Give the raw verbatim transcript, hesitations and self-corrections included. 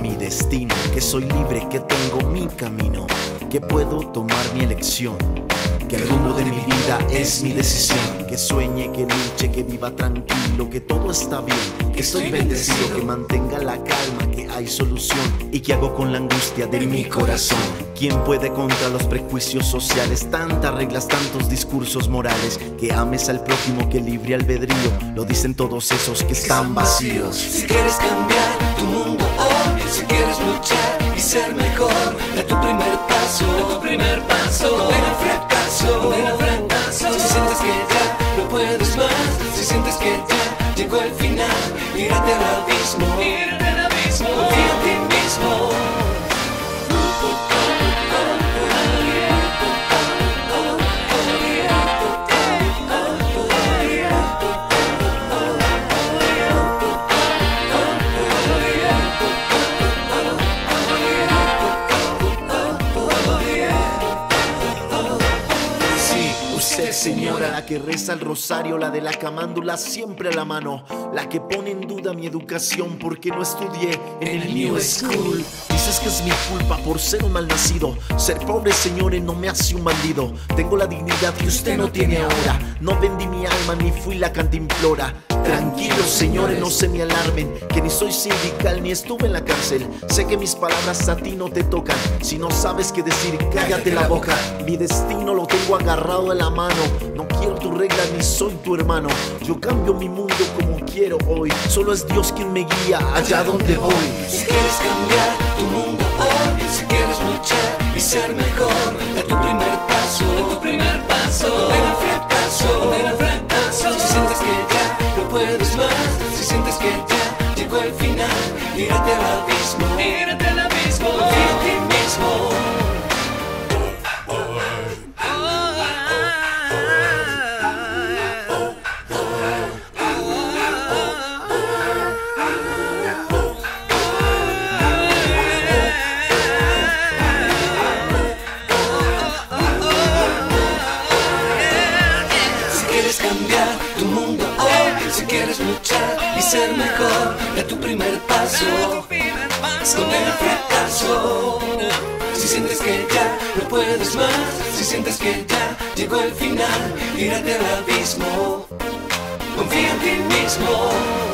mi destino, que soy libre, que tengo mi camino, que puedo tomar mi elección, que el rumbo de mi vida es mi decisión, que sueñe, que luche, que viva tranquilo, que todo está bien, que estoy bendecido, que mantenga la calma, que hay solución y que hago con la angustia de mi corazón. ¿Quién puede contra los prejuicios sociales? Tantas reglas, tantos discursos morales, que ames al prójimo, que libre albedrío, lo dicen todos esos que están vacíos. Si quieres cambiar tu mundo hoy, si quieres luchar y ser mejor, da tu primer paso, da tu primer paso, no ven al fracaso, no ven al fracaso. Si sientes que ya no puedes más, si sientes que ya llegó el final, tírate al abismo, tírate al abismo, confía en ti mismo. Señora, la que reza el rosario, la de la camándula siempre a la mano, la que pone en duda mi educación porque no estudié en el New School. Dices que es mi culpa por ser un mal nacido, ser pobre, señores, no me hace un bandido. Tengo la dignidad que usted no tiene ahora, no vendí mi alma ni fui la cantimplora. Tranquilos, señores, no se me alarmen, que ni soy sindical ni estuve en la cárcel. Sé que mis palabras a ti no te tocan, si no sabes qué decir, cállate la boca. Mi destino lo tengo agarrado de la mano, no quiero tu regla ni soy tu hermano. Yo cambio mi mundo como quiero hoy, solo es Dios quien me guía allá donde voy. Si quieres cambiar tu mundo hoy, si quieres luchar y ser mejor, da tu primer paso, da tu primer paso, no ven al fracaso, no ven al fracaso. Si sientes que ya no puedes más, si sientes que ya llegó el final, tírate al abismo, tírate al abismo, confía en ti mismo. Cambiar tu mundo hoy, si quieres luchar y ser mejor, da tu primer paso, con el fracaso. Si sientes que ya no puedes más, si sientes que ya llegó el final, tírate al abismo, confía en ti mismo.